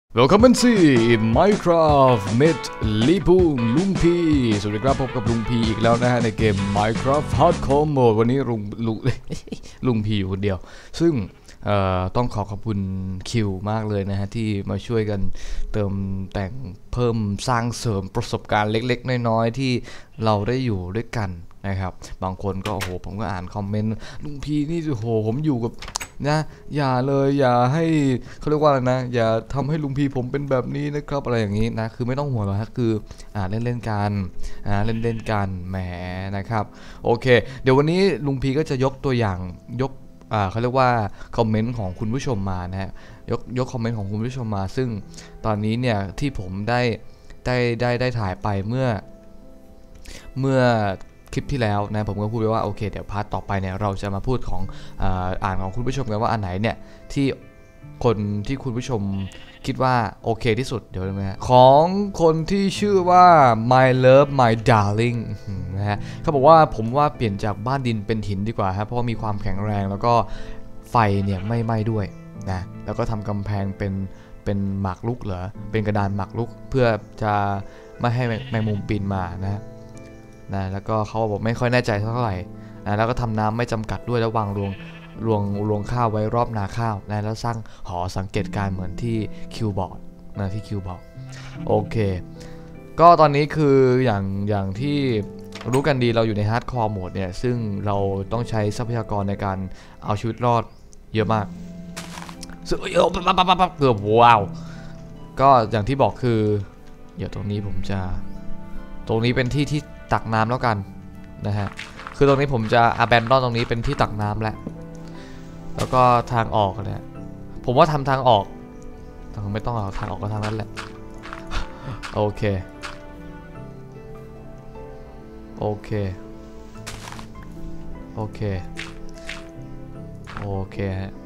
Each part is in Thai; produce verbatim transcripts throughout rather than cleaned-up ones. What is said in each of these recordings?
Welcome to Minecraft Met ลีพุงลุงพีสวัสดีครับพบกับลุงพีอีกแล้วนะฮะในเกม Minecraft Hardcore Mode วันนี้ลุงลุงลุงพีอยู่คนเดียวซึ่งต้องขอขอบคุณคิวมากเลยนะฮะที่มาช่วยกันเติมแต่งเพิ่มสร้างเสริมประสบการณ์เล็กๆน้อยๆที่เราได้อยู่ด้วยกันนะครับบางคนก็โอ้โหผมก็อ่านคอมเมนต์ลุงพีนี่โอ้โหผมอยู่กับนะอย่าเลยอย่าให้เขาเรียกว่าอะไรนะอย่าทำให้ลุงพีผมเป็นแบบนี้นะครับอะไรอย่างนี้นะคือไม่ต้องห่วงหรอกครับคืออ่าเล่นเล่นกันอ่าเล่นเล่นกันแหมนะครับโอเคเดี๋ยววันนี้ลุงพีก็จะยกตัวอย่างยกอ่าเขาเรียกว่าคอมเมนต์ของคุณผู้ชมมานะฮะยกยกคอมเมนต์ของคุณผู้ชมมาซึ่งตอนนี้เนี่ยที่ผมได้ได้ได้ได้ถ่ายไปเมื่อเมื่อคลิปที่แล้วนะผมก็พูดไปว่าโอเคเดี๋ยวพาร์ทต่อไปเนี่ยเราจะมาพูดของอ่าอ่านของคุณผู้ชมกันว่าอันไหนเนี่ยที่คนที่คุณผู้ชมคิดว่าโอเคที่สุดเดี๋ยวนะของคนที่ชื่อว่า my love my darling นะฮะเขาบอกว่าผมว่าเปลี่ยนจากบ้านดินเป็นหินดีกว่าครับเพราะว่ามีความแข็งแรงแล้วก็ไฟเนี่ยไม่ไหม้ด้วยนะแล้วก็ทำกำแพงเป็นเป็นหมากรุกเหรอเป็นกระดานหมากรุกเพื่อจะไม่ให้แมงมุมปีนมานะนะแล้วก็เขาบอกไม่ค่อยแน่ใจเท่าไหร่นะแล้วก็ทำน้ำไม่จำกัดด้วยแล้ววางรวงรวงรวงข้าวไว้รอบนาข้าวนะแล้วสร้างหอสังเกตการเหมือนที่คิวบอกนะที่คิวบอกโอเคก็ตอนนี้คืออย่างอย่างที่รู้กันดีเราอยู่ในฮาร์ดคอร์โหมดเนี่ยซึ่งเราต้องใช้ทรัพยากรในการเอาชีวิตรอดเยอะมากซึ่งเออปั๊บปั๊บปั๊บปั๊บเกือบว้าวก็อย่างที่บอกคือเดี๋ยวตรงนี้ผมจะตรงนี้เป็นที่ที่ตักน้ำแล้วกันนะฮะคือตรงนี้ผมจะ abandon ตรงนี้เป็นที่ตักน้ำแล้วแล้วก็ทางออกเนี่ยผมว่าทำทางออกทางไม่ต้องเอาทางออกก็ทางนั้นแหละโอเคโอเคโอเคโอเคฮะ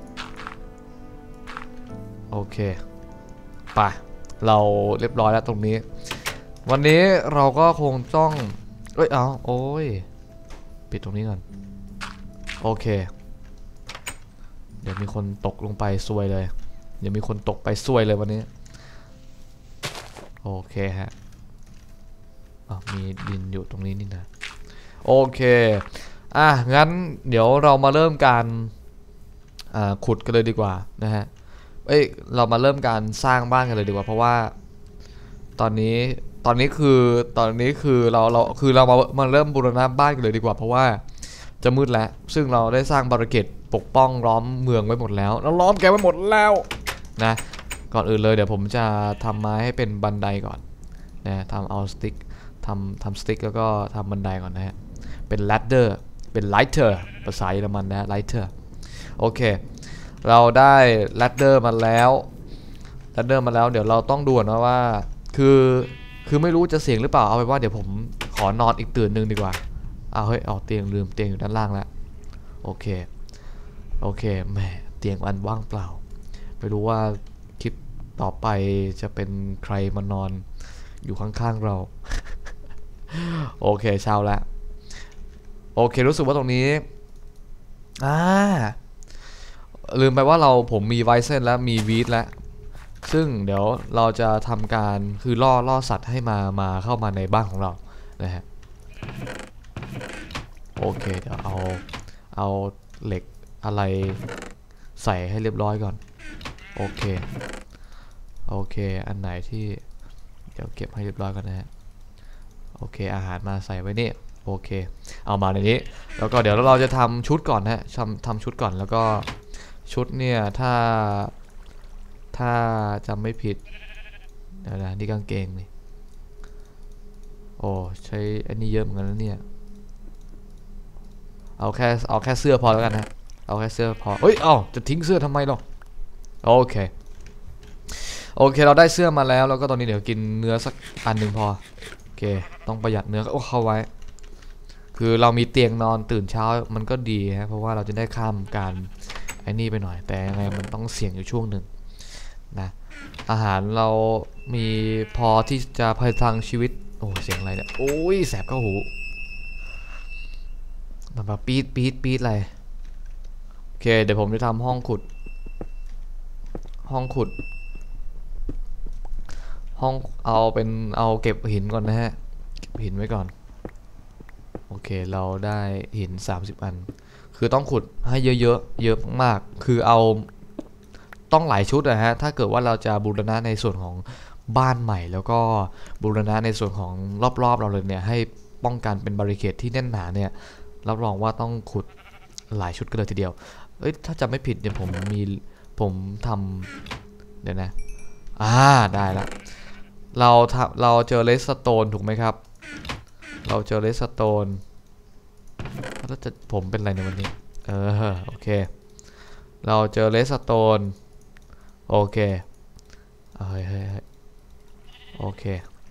โอเคไปเราเรียบร้อยแล้วตรงนี้วันนี้เราก็คงต้องเอ้ยเอาโอ้ยปิดตรงนี้ก่อนโอเคเดี๋ยวมีคนตกลงไปซวยเลยเดี๋ยวมีคนตกไปซวยเลยวันนี้โอเคฮะอ๋อมีดินอยู่ตรงนี้นี่นะโอเคอ่ะงั้นเดี๋ยวเรามาเริ่มการอ่าขุดกันเลยดีกว่านะฮะเอ้ยเรามาเริ่มการสร้างบ้านกันเลยดีกว่าเพราะว่าตอนนี้ตอนนี้คือตอนนี้คือเราเราคือเรามามาเริ่มบูรณะบ้านกันเลยดีกว่าเพราะว่าจะมืดแล้วซึ่งเราได้สร้างบาริเกตปกป้องล้อมเมืองไว้หมดแล้วเราล้อมแกไว้หมดแล้วนะก่อนอื่นเลยเดี๋ยวผมจะทำไม้ให้เป็นบันไดก่อนนะทำเอาสติ๊กทำทำสติ๊กแล้วก็ทำบันไดก่อนนะฮะเป็น ladder เป็น lighter ภาษาเยอรมันนะ lighter โอเคเราได้ ladder มาแล้ว ladder มาแล้วเดี๋ยวเราต้องดูนะว่าคือคือไม่รู้จะเสี่ยงหรือเปล่าเอาไปว่าเดี๋ยวผมขอนอนอีกตื่นหนึ่งดีกว่าเอาเฮ้ยเอาเตียงลืมเตียงอยู่ด้านล่างแล้วโอเคโอเคแหมเตียงอันว่างเปล่าไม่รู้ว่าคลิปต่อไปจะเป็นใครมานอนอยู่ข้างๆเรา โอเคเช้าแล้วโอเครู้สึกว่าตรงนี้อ่าลืมไปว่าเราผมมีไวเซนแล้วมีวีดแล้วซึ่งเดี๋ยวเราจะทำการคือล่อล่อสัตว์ให้มามาเข้ามาในบ้านของเรานะฮะโอเคเดี๋ยวเอาเอาเหล็กอะไรใส่ให้เรียบร้อยก่อนโอเคโอเคอันไหนที่เดี๋ยวเก็บให้เรียบร้อยก่อนนะฮะโอเคอาหารมาใส่ไว้นี่โอเคเอามาในนี้แล้วก็เดี๋ยวเราจะทำชุดก่อนนะทำทำชุดก่อนแล้วก็ชุดเนี่ยถ้าถ้าจำไม่ผิดเดี๋ยวนะนี่กางเกงนี่โอ้ใช้อันนี้เยอะเหมือนกันนะเนี่ยเอาแค่เอาแค่เสื้อพอแล้วกันนะเอาแค่เสื้อพอเฮ้ยเอ้าจะทิ้งเสื้อทำไมหรอโอเคโอเคเราได้เสื้อมาแล้วแล้วก็ตอนนี้เดี๋ยวกินเนื้อสักอันหนึ่งพอโอเคต้องประหยัดเนื้อโอ้เข้าไว้คือเรามีเตียงนอนตื่นเช้ามันก็ดีฮะเพราะว่าเราจะได้ข้ามการไอ้นี่ไปหน่อยแต่ยังไงมันต้องเสี่ยงอยู่ช่วงหนึ่งนะอาหารเรามีพอที่จะพลังชีวิตโอ้เสียงอะไรเนี่ยโอ้ยแสบเข้าหูมันแบบปี๊ดปี๊ดปี๊ดอะไรโอเคเดี๋ยวผมจะทำห้องขุดห้องขุดห้องเอาเป็นเอาเก็บหินก่อนนะฮะเก็บหินไว้ก่อนโอเคเราได้หินสามสิบอันคือต้องขุดให้เยอะๆเยอะมากคือเอาต้องหลายชุดนะฮะถ้าเกิดว่าเราจะบูรณะในส่วนของบ้านใหม่แล้วก็บูรณะในส่วนของรอบๆเราเลยเนี่ยให้ป้องกันเป็นบาริเคดที่แน่นหนาเนี่ยรับรองว่าต้องขุดหลายชุดกันเลยทีเดียวเอ้ยถ้าจำไม่ผิดเนี่ยผมมีผมทำเดี๋ยวนะอ่าได้ละเราทำเราเจอเลสโตนถูกไหมครับเราเจอเลสโตนแล้วจะผมเป็นอะไรในวันนี้เออโอเคเราเจอเลสโตนโอเคเฮ้ยเฮ้ยโอเค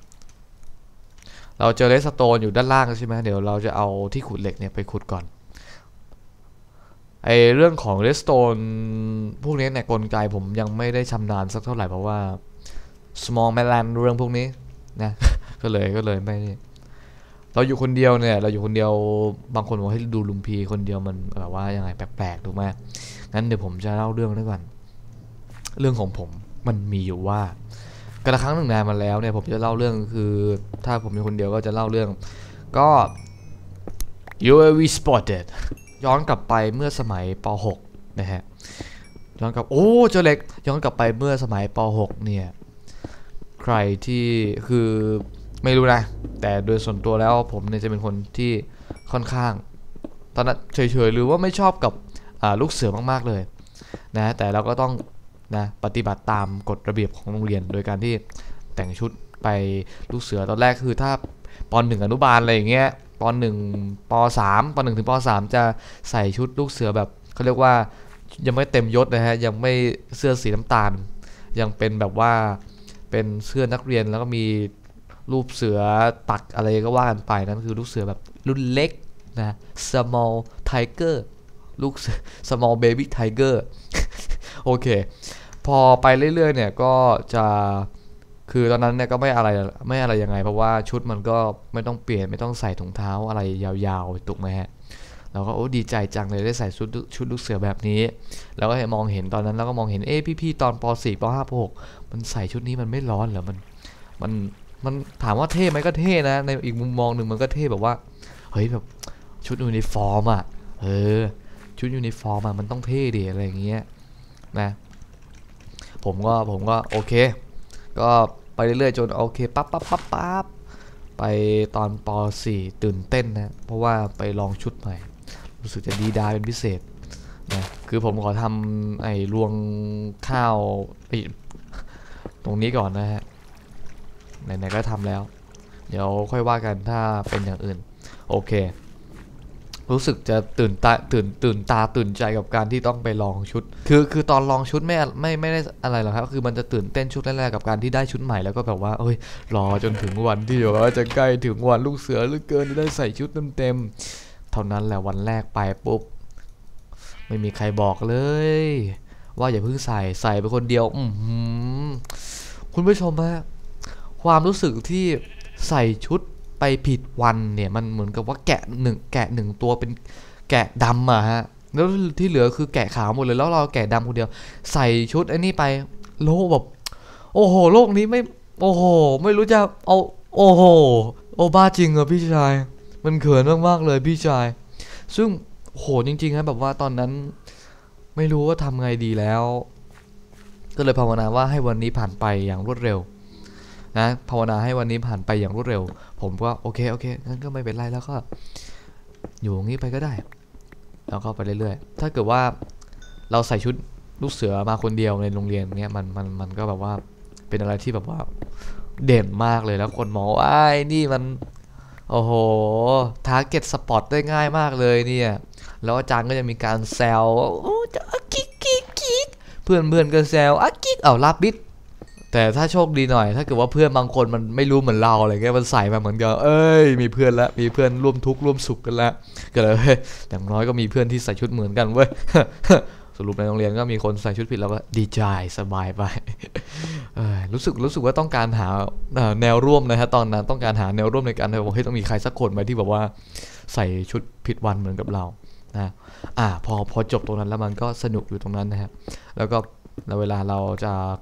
เราเจอเลสโตนอยู่ด้านล่างใช่ไหมเดี๋ยวเราจะเอาที่ขุดเหล็กเนี่ยไปขุดก่อนไอเรื่องของเลสโตนพวกนี้เนี่ยกลไกผมยังไม่ได้ชำนาญสักเท่าไหร่เพราะว่า small man เรื่องพวกนี้นะก็เลยก็เลยไม่เราอยู่คนเดียวเนี่ยเราอยู่คนเดียวบางคนบอกให้ดูลุงพีคนเดียวมันแบบว่ายังไงแปลกๆถูกไหมงั้นเดี๋ยวผมจะเล่าเรื่องด้วยกันเรื่องของผมมันมีอยู่ว่ากระครั้งหนึ่งนานมาแล้วเนี่ยผมจะเล่าเรื่องคือถ้าผมอยู่คนเดียวก็จะเล่าเรื่องก็ ยู เอ วี spotted ย้อนกลับไปเมื่อสมัยป หกนะฮะย้อนกลับโอ้เจอเล็กย้อนกลับไปเมื่อสมัยป หกเนี่ยใครที่คือไม่รู้นะแต่โดยส่วนตัวแล้วผมเนี่ยจะเป็นคนที่ค่อนข้างตอนนั้นเฉยๆหรือว่าไม่ชอบกับลูกเสือมากๆเลยนะแต่เราก็ต้องนะปฏิบัติตามกฎระเบียบของโรงเรียนโดยการที่แต่งชุดไปลูกเสือตอนแรกคือถ้าป หนึ่งอนุบาลอะไรอย่างเงี้ยป หนึ่ง ป สาม ป หนึ่ง ถึงป สามจะใส่ชุดลูกเสือแบบเขาเรียกว่ายังไม่เต็มยศนะฮะยังไม่เสื้อสีน้ำตาลยังเป็นแบบว่าเป็นเสื้อนักเรียนแล้วก็มีรูปเสือตักอะไรก็ว่ากันไปนั่นคือลูกเสือแบบรุ่นเล็กนะ small tiger ลูก small baby tiger โอเคพอไปเรื่อยๆเนี่ยก็จะคือตอนนั้นเนี่ยก็ไม่อะไรไม่อะไรยังไงเพราะว่าชุดมันก็ไม่ต้องเปลี่ยนไม่ต้องใส่ถุงเท้าอะไรยาวๆถูกไหมฮะเราก็โอ้ดีใจจังเลยได้ใส่ชุดชุดลูกเสือแบบนี้แล้วก็มองเห็นตอนนั้นแล้วก็มองเห็นเอ๊ะพี่ๆตอนป สี่ ป ห้า ป หกมันใส่ชุดนี้มันไม่ร้อนเหรอมันมันมันถามว่าเท่ไหมก็เท่นะในอีกมุมมองหนึ่งมันก็เท่แบบว่าเฮ้ยแบบชุดยูนิฟอร์มอ่ะเออชุดยูนิฟอร์มอ่ะมันต้องเท่ดิอะไรอย่างเงี้ยนะผมก็ผมก็โอเคก็ไปเรื่อยๆจนโอเคปั๊บปั๊บปั๊บปั๊บไปตอนป สี่ตื่นเต้นนะเพราะว่าไปลองชุดใหม่รู้สึกจะดีดาเป็นพิเศษนะคือผมขอทำไอ้รวงข้าวตรงนี้ก่อนนะฮะไหนๆก็ทำแล้วเดี๋ยวค่อยว่ากันถ้าเป็นอย่างอื่นโอเครู้สึกจะตื่นตาตื่นตื่นตาตื่นใจกับการที่ต้องไปลองชุดคือคือตอนลองชุดไม่ไม่ไม่ได้อะไรหรอกครับคือมันจะตื่นเต้นชุดแรกๆกับการที่ได้ชุดใหม่แล้วก็แบบว่าเอ้ยรอจนถึงวันที่ว่าจะใกล้ถึงวันลูกเสือหรือเกินจะได้ใส่ชุดเต็มๆเท่านั้นแหละวันแรกไปปุ๊บไม่มีใครบอกเลยว่าอย่าเพิ่งใส่ใส่ไปคนเดียวอืมคุณผู้ชมฮะความรู้สึกที่ใส่ชุดไปผิดวันเนี่ยมันเหมือนกับว่าแกะหนึ่งแกะหนึ่งตัวเป็นแกะดำอะฮะแล้วที่เหลือคือแกะขาวหมดเลยแล้วเราแกะดำคนเดียวใส่ชุดไอ้นี่ไปโลกแบบโอ้โหโลกนี้ไม่โอ้โหไม่รู้จะเอาโอ้โหโอ้บ้าจริงอะพี่ชายมันเขินมากๆเลยพี่ชายซึ่งโหจริงๆนะแบบว่าตอนนั้นไม่รู้ว่าทำไงดีแล้วก็เลยภาวนาว่าให้วันนี้ผ่านไปอย่างรวดเร็วนะภาวนาให้วันนี้ผ่านไปอย่างรวดเร็วผมก็โอเคโอเคงั้นก็ไม่เป็นไรแล้วก็อยู่อย่างนี้ไปก็ได้แล้วก็ไปเรื่อยๆถ้าเกิดว่าเราใส่ชุดลูกเสือมาคนเดียวในโรงเรียนเนี้ยมันมันมันก็แบบว่าเป็นอะไรที่แบบว่าเด่นมากเลยแล้วคนมองว่าไอ้นี่มันโอ้โหทาร์เก็ตสปอตได้ง่ายมากเลยเนี่ยแล้วอาจารย์ก็จะมีการแซวโอ้จะกิ๊กกิ๊กกิ๊กเพื่อนเพื่อนก็แซวอ่ะกิ๊กเอาลาบิดแต่ถ้าโชคดีหน่อยถ้าเกิดว่าเพื่อนบางคนมันไม่รู้เหมือนเราอะไรเงี้ยมันใส่มาเหมือนกันเอ้ยมีเพื่อนแล้วมีเพื่อนร่วมทุกข์ร่วมสุขกันแล้วก็เลยอย่างน้อยก็มีเพื่อนที่ใส่ชุดเหมือนกันเว้ยสรุปในโรงเรียนก็มีคนใส่ชุดผิดแล้วก็ดีใจสบายไปรู้สึกรู้สึกว่าต้องการหาแนวร่วมนะฮะตอนนั้นต้องการหาแนวร่วมในการที่ว่าเฮ้ยต้องมีใครสักคนไหมที่แบบว่าใส่ชุดผิดวันเหมือนกับเรานะอ่าพอพอจบตรงนั้นแล้วมันก็สนุกอยู่ตรงนั้นนะฮะแล้วก็เวลาเราจะ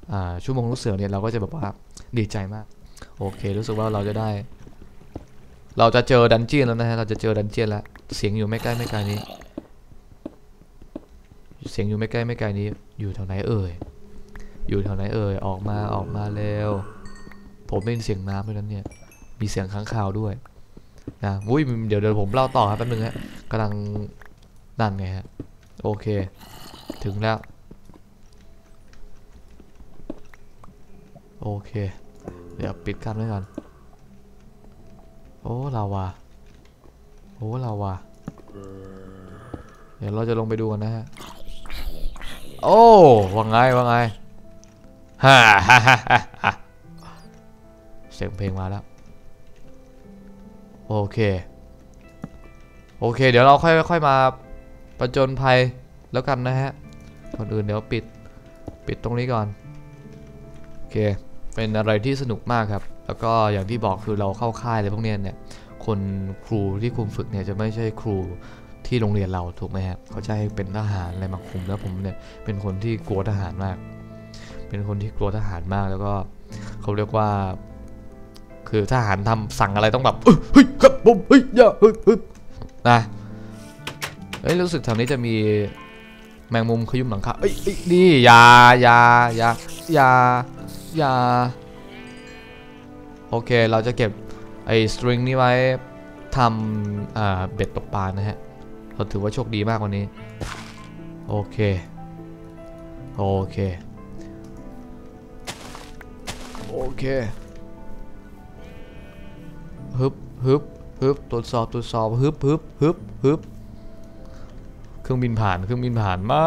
ชั่วโมงลูกเสือเนี่ยเราก็จะแบบว่าดีใจมากโอเครู้สึกว่าเราจะได้เราจะเจอดันเจียนแล้วนะฮะเราจะเจอดันเจียนแล้วเสียงอยู่ไม่ใกล้ไม่ไกลนี้เสียงอยู่ไม่ใกล้ไม่ไกลนี้อยู่แถวไหนเอ่ยอยู่แถวไหนเอ่ยออกมาออกมาเร็วผมได้ยินเสียงน้ำด้วยนั้นเนี่ยมีเสียงค้างคาวด้วยนะอุ้ยเดี๋ยวเดี๋ยวผมเล่าต่อครับแป๊บนึงฮะกำลังนั่นไงฮะโอเคถึงแล้วโอเคเดี๋ยวปิดกันไว้ก่อนโอ้ลาวาโอ้ลาวาเดี๋ยวเราจะลงไปดูกันนะฮะโอ้ว่าไงว่าไงฮ่าฮ่าฮ่าฮ่าเสียงเพลงมาแล้วโอเคโอเคเดี๋ยวเราค่อยค่อยมาประจนภัยแล้วกันนะฮะก่อนอื่นเดี๋ยวปิดปิดตรงนี้ก่อนโอเคเป็นอะไรที่สนุกมากครับแล้วก็อย่างที่บอกคือเราเข้าค่ายอะไรพวกนี้เนี่ยคนครูที่คุมฝึกเนี่ยจะไม่ใช่ครูที่โรงเรียนเราถูกไหมครับเขาจะให้เป็นทหารอะไรมาคุมแล้วผมเนี่ยเป็นคนที่กลัวทหารมากเป็นคนที่กลัวทหารมากแล้วก็เขาเรียกว่าคือทหารทำสั่งอะไรต้องแบบเฮ้ยครับผมเฮ้ยอย่าเฮ้ยเฮ้ยนะเฮ้ยรู้สึกแถวนี้จะมีแมงมุมขยุ่มหลังคาเอ้ยนี่ยายายายายาโอเคเราจะเก็บไอ้สตริงนี้ไว้ทำอ่าเบ็ดตกปลานะฮะเราถือว่าโชคดีมากวันนี้โอเคโอเคโอเคฮึบฮึบฮึบตรวจสอบตรวจสอบฮึบฮึบฮึบฮึบเครื่องบินผ่านเครื่องบินผ่านไม่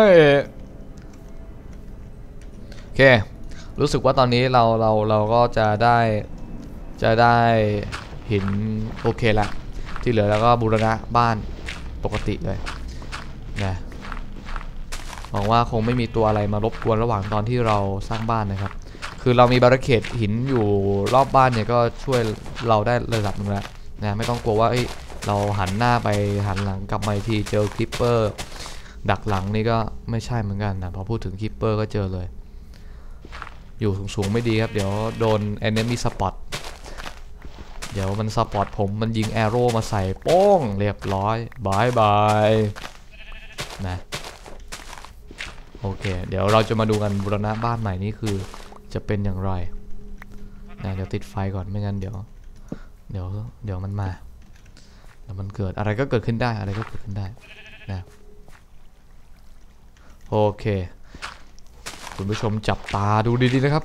โอเครู้สึกว่าตอนนี้เราเราเราก็จะได้จะได้หินโอเคละที่เหลือแล้วก็บูรณะบ้านปกติเลยนะหวังว่าคงไม่มีตัวอะไรมารบกวนระหว่างตอนที่เราสร้างบ้านนะครับคือเรามีบาริเคดหินอยู่รอบบ้านเนี่ยก็ช่วยเราได้ระดับนึงแล้วนะไม่ต้องกลัวว่าเอ้ยเราหันหน้าไปหันหลังกลับมาอีกทีเจอคลิปเปอร์ดักหลังนี่ก็ไม่ใช่เหมือนกันนะพอพูดถึงคลิปเปอร์ก็เจอเลยอยู่สูงๆไม่ดีครับเดี๋ยวโดน enemy spot เดี๋ยวมันสปอตผมมันยิงแอโร่มาใส่โป้งเรียบร้อยบายบายนะโอเคเดี๋ยวเราจะมาดูกันบูรณะบ้านใหม่นี้คือจะเป็นอย่างไรนะเดี๋ยวติดไฟก่อนไม่งั้นเดี๋ยวเดี๋ยวเดี๋ยวมันมาเดี๋ยวมันเกิดอะไรก็เกิดขึ้นได้อะไรก็เกิดขึ้นได้นะโอเคคุณผู้ชมจับตาดูดีๆนะครับ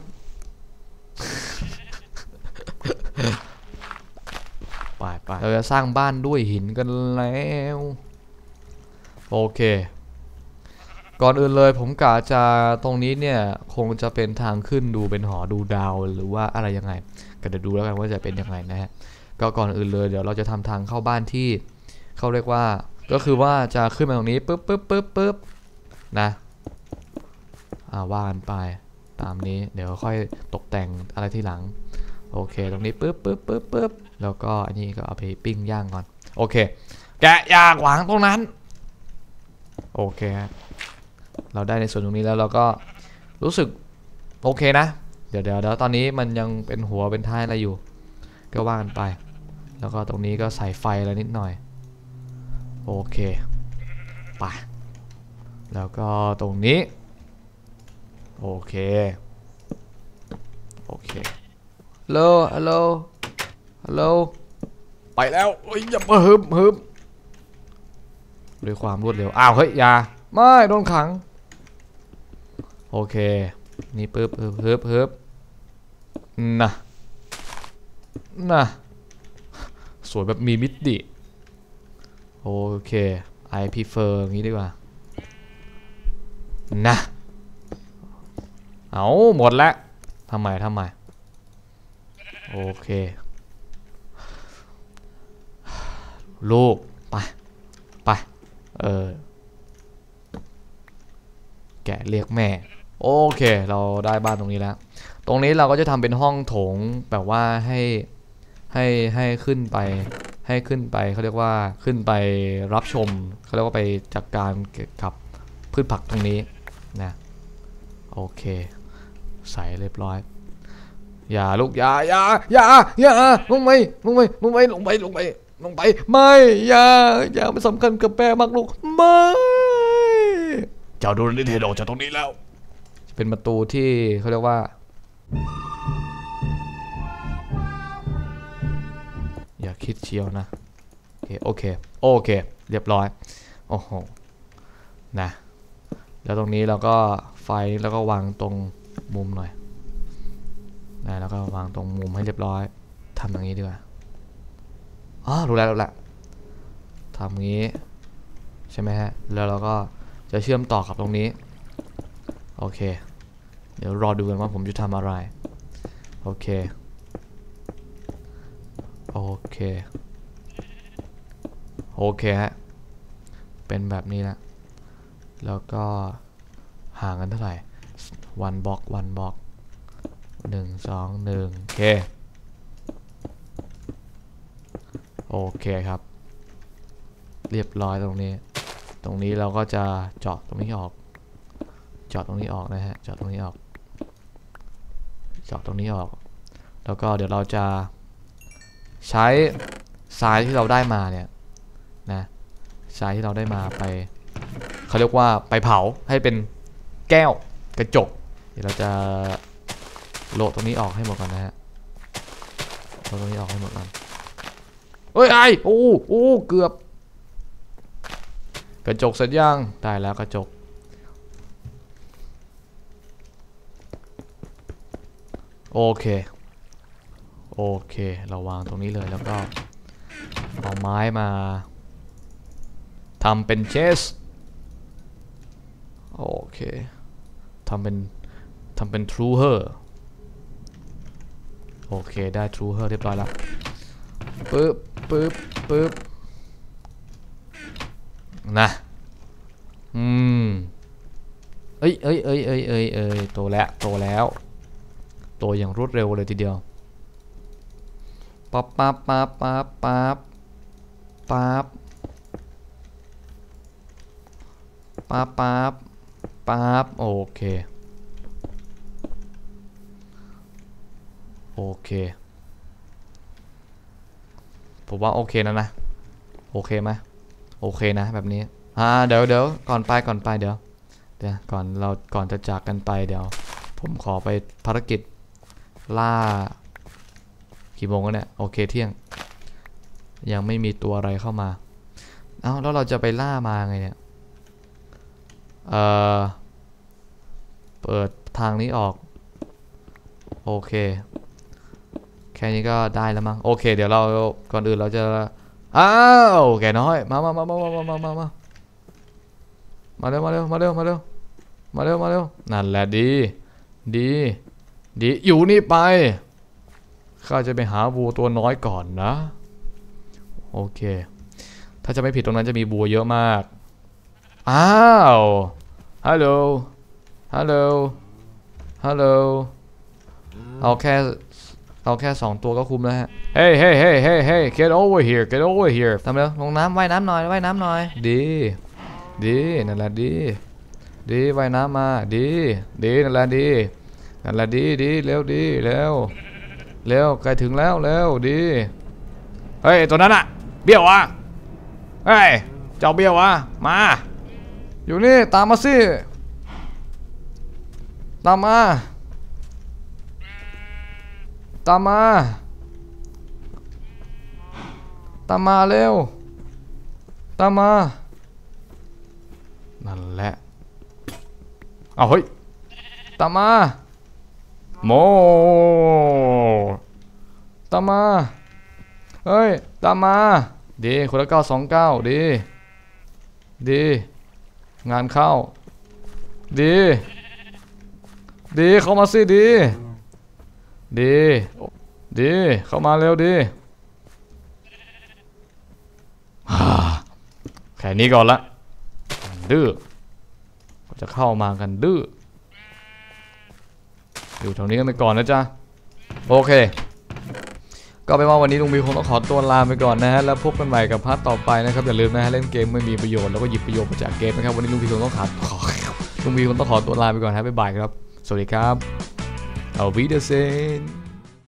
ไปไปเราจะสร้างบ้านด้วยหินกันแล้วโอเคก่อนอื่นเลยผมกะจะตรงนี้เนี่ยคงจะเป็นทางขึ้นดูเป็นหอดูดาวหรือว่าอะไรยังไงก็เดี๋ยวดูแล้วกันว่าจะเป็นยังไงนะฮะก็ก่อนอื่นเลยเดี๋ยวเราจะทำทางเข้าบ้านที่เขาเรียกว่าก็คือว่าจะขึ้นมาตรงนี้ปึ๊บปึ๊บปึ๊บปึ๊บนะอ่าว่ากันไปตามนี้เดี๋ยวค่อยตกแต่งอะไรที่หลังโอเคตรงนี้ปึ๊บปึ๊บปึ๊บปึ๊บแล้วก็อันนี้ก็เอาไปปิ้งย่างก่อนโอเคแกะยางวางตรงนั้นโอเคเราได้ในส่วนตรงนี้แล้วเราก็รู้สึกโอเคนะเดี๋ยวเดี๋ยวเดี๋ยวตอนนี้มันยังเป็นหัวเป็นท้ายอะไรอยู่ก็ว่ากันไปแล้วก็ตรงนี้ก็ใส่ไฟอะไรนิดหน่อยโอเคไปแล้วก็ตรงนี้โอเคโอเคฮัลโหลฮัลโหลฮัลโหลไปแล้วเฮ้ยอย่ามาฮึบฮึบด้วยความรวดเร็วอ้าวเฮ้ยอย่าไม่โดนขังโอเคนี่ปึ๊บฮึบฮึบฮึบนะนะสวยแบบมีมิติโอเค I prefer อย่างนี้ดีกว่านะเอาหมดแล้วทำไมทำไมโอเคลูกไปไปเออแกะเรียกแม่โอเคเราได้บ้านตรงนี้แล้วตรงนี้เราก็จะทำเป็นห้องโถงแบบว่าให้ให้ให้ขึ้นไปให้ขึ้นไปเขาเรียกว่าขึ้นไปรับชมเขาเรียกว่าไปจัดการเกี่ยวกับพืชผักตรงนี้นะโอเคใส่เรียบร้อยอย่าลูกอย่าอย่าอย่าอย่าลงไปลงไปลงไปลงไปลงไปลงไปไม่อย่าอย่ามันสำคัญกับแปรมากลูกไม่เจ้าดูนี่เทโดจากตรงนี้แล้วจะเป็นประตูที่เขาเรียกว่าอย่าคิดเชียวนะโอเคโอเคโอเคเรียบร้อยโอ้โหนะแล้วตรงนี้เราก็ไฟแล้วก็วางตรงมุมหน่อยนะแล้วก็วางตรงมุมให้เรียบร้อยทำอย่างนี้ดีกว่าอ๋อรู้แล้วรู้แล้วทำอย่างนี้ใช่ไหมฮะแล้วเราก็จะเชื่อมต่อกับตรงนี้โอเคเดี๋ยวรอดูกันว่าผมจะทำอะไรโอเคโอเคโอเคฮะเป็นแบบนี้แล้วแล้วก็ห่างกันเท่าไหร่วันบล็อกวันบล็อกหนึ่งสองหนึ่งโอเคโอเคครับเรียบร้อยตรงนี้ตรงนี้เราก็จะเจาะตรงนี้ออกเจาะตรงนี้ออกนะฮะเจาะตรงนี้ออกเจาะตรงนี้ออกแล้วก็เดี๋ยวเราจะใช้ทรายที่เราได้มาเนี่ยนะทรายที่เราได้มาไปเขาเรียกว่าไปเผาให้เป็นแก้วกระจกเดี๋ยวเราจะโละตรงนี้ออกให้หมดก่อนนะฮะโละตรงนี้ออกให้หมดก่อนเฮ้ยไอ้โอ้โอ้เกือบกระจกเสร็จยังได้แล้วกระจกโอเคโอเคเราวางตรงนี้เลยแล้วก็เอาไม้มาทำเป็นเชสโอเคทำเป็นทำเป็นทรูเฮอร์โอเคได้ทรูเฮอร์เรียบร้อยแล้วปึ๊บปึ๊บปึ๊บนะอืมเอ้ยเอ้ยเอ้ยเอ้ยเอ้ยเอ้ยโตแล้วโตแล้วโตอย่างรวดเร็วเลยทีเดียวปั๊บปั๊บปั๊บปั๊บปั๊บปั๊บปั๊บปั๊บปั๊บโอเคโอเคผมว่าโอเคนะนะโอเคไหมโอเคนะแบบนี้อ่าเดี๋ยวเดี๋ยวก่อนไปก่อนไปเดี๋ยวเดี๋ยวก่อนเราก่อนจะจากกันไปเดี๋ยวผมขอไปภารกิจล่ากี่โมงแล้วเนี่ยโอเคเที่ยงยังไม่มีตัวอะไรเข้ามาเอ้าแล้วเราจะไปล่ามาไงเนี่ยเอ่อเปิดทางนี้ออกโอเคแค่นี้ก็ได้แล้วมั้งโอเคเดี๋ยวเราก่อนอื่นเราจะอ้าวแกน้อยมามามามามามามามามาเร็วมาเร็วมาเร็วมาเร็วมาเร็วมาเร็วนั่นแหละดีดีดีอยู่นี่ไปข้าจะไปหาวัวตัวน้อยก่อนนะโอเคถ้าจะไม่ผิดตรงนั้นจะมีวัวเยอะมากอ้าวฮัลโหลฮัลโหลฮัลโหลเอาแค่เอาแค่สองตัวก็คุ้มแล้วฮะเฮ้ยเฮ้ยเฮ้ยเฮ้ยเฮ้ย get over here get over here ทำแล้วลงน้ำว่ายน้ำหน่อยว่ายน้ำหน่อยดีดีนั่นแหละดีดีว่ายน้ำมาดีดีนั่นแหละดีนั่นแหละดีดีเร็วดีเร็วเร็วใกล้ถึงแล้วเร็วดีเฮ้ยตัวนั้นอะเบี้ยววะเฮ้ยเจ้าเบี้ยววะมาอยู่นี่ตามมาสิตามมาตามมาตามมาเร็วตามมานั่นแหละเอาเฮ้ยตามมาโมตามมาเฮ้ยตามมาดีคนละเก้าสองเก้าดีดีงานเข้าดีดีเข้ามาสิดีดีดีเข้ามาเร็วดีแค่นี้ก่อนละดื้อจะเข้ามากันดื้ออยู่แถวนี้กันไปก่อนนะจ๊ะโอเคก็เป็นว่าวันนี้ลุงมีคงต้องขอตัวลาไปก่อนนะฮะแล้วพบกันใหม่กับพาร์ทต่อไปนะครับอย่าลืมนะฮะเล่นเกมไม่มีประโยชน์แล้วก็หยิบประโยชน์มาจากเกมนะครับวันนี้ลุงมีคงต้องขอลุงมีคงต้องขอตัวลาไปก่อนฮะบ๊ายบายครับสวัสดีครับ Auf Wiedersehen